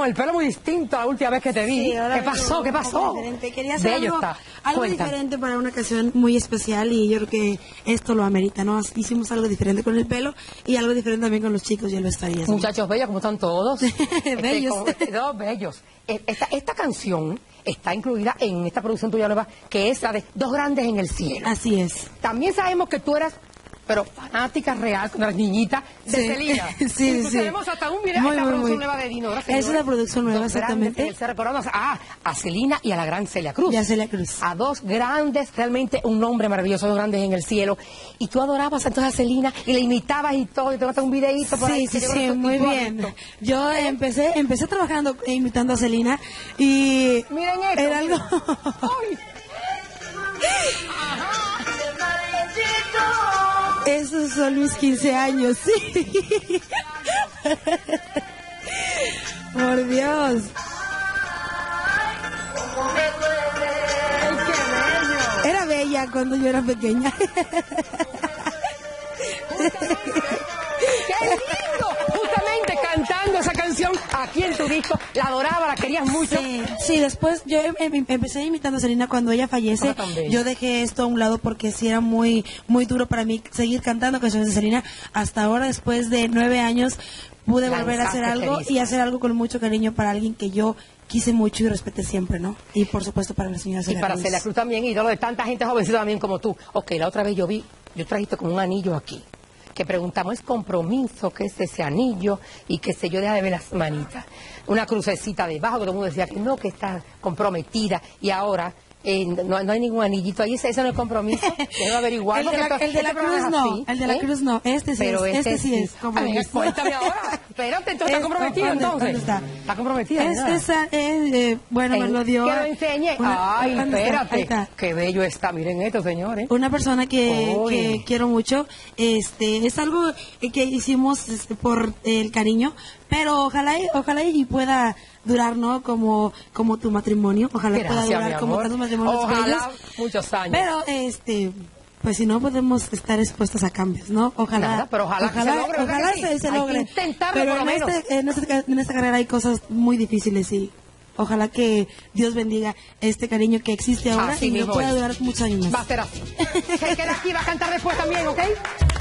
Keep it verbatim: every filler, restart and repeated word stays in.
con el pelo muy distinto a la última vez que te vi. Sí, ¿Qué pasó? ¿Qué pasó? Quería hacer Bello algo, está. algo Cuenta. diferente para una ocasión muy especial y yo creo que esto lo amerita, ¿no? Hicimos algo diferente con el pelo y algo diferente también con los chicos y el vestuario. Muchachos bellos, como están todos. Bellos. Este, como, todos bellos. Esta, esta canción está incluida en esta producción tuya nueva, que es la de Dos Grandes en el Cielo. Así es. También sabemos que tú eras, pero fanática real, con las niñitas de Sí. Selena. Sí, sí. Tenemos hasta un video, Muy, esta muy, producción muy. nueva de Dino. ¿Verdad, Esa es señora? la producción nueva, Dos exactamente. grandes, se recordamos a, a Selena y a la gran Celia Cruz. Y a Celia Cruz. A dos grandes, realmente un nombre maravilloso, Dos Grandes en el Cielo. Y tú adorabas entonces a Selena y la imitabas y todo, y tengo hasta un videíto por ahí. Sí, sí, que yo sí, creo que muy tú has bien. visto. Yo empecé empecé trabajando e imitando a Selena y Miren esto. era algo... Ay. Esos son mis quince años, sí. Por Dios. Ay, qué bello. Era bella cuando yo era pequeña. ¡Qué lindo! Justamente cantando esa canción aquí en tu disco, la adoraba, la querías mucho. Sí, sí, después yo em- em- empecé imitando a Selena cuando ella fallece. Ah, tan bella. Yo dejé esto a un lado porque sí era muy muy duro para mí seguir cantando canciones de Selena. Hasta ahora, después de nueve años, pude volver a hacer Lanzaste algo este y hacer algo con mucho cariño para alguien que yo quise mucho y respeté siempre, ¿no? Y por supuesto para la señora Y Celia para Cruz. Celia Cruz también, ídolo de tanta gente jovencita también como tú. Ok, la otra vez yo vi, yo trajiste como un anillo aquí, que preguntamos, ¿es compromiso? ¿Qué es ese anillo? Y qué sé yo, deja de ver las manitas. Una crucecita debajo, que todo el mundo decía que no, que está comprometida. Y ahora eh, no, no hay ningún anillito ahí, ese, ese no es compromiso. Debo averiguar. El de la, porque el de la este Cruz programa es no, así, el de la ¿eh? Cruz no, este sí Pero es, este, sí es A ver, compromiso. cuéntame ahora. Espérate, entonces está Es- comprometido ¿dónde- entonces. dónde está? Está comprometida. Es, nada. esa, es, eh, bueno, me En- lo dio... Que lo enseñe. una- Ay, ¿dónde está? Ahí espérate. está. Qué bello está. Miren esto, señores. Una persona que, Uy. que quiero mucho, este, es algo que hicimos este, por el cariño, pero ojalá y, ojalá y pueda durar, ¿no? Como, como tu matrimonio, ojalá Gracias, pueda durar mi como amor. tantos matrimonios Ojalá bellos. muchos años. Pero, este, pues si no podemos estar expuestos a cambios, ¿no? Ojalá, Nada, pero ojalá que se logre, ¿verdad ojalá que sí? se, se Hay que logre. intentarlo pero por lo en, menos. este, en, este, en esta carrera hay cosas muy difíciles y ojalá que Dios bendiga este cariño que existe ahora Así y me mismo pueda es. durar muchos años Va más. a ser así. Se queda aquí, va a cantar después también, ¿ok?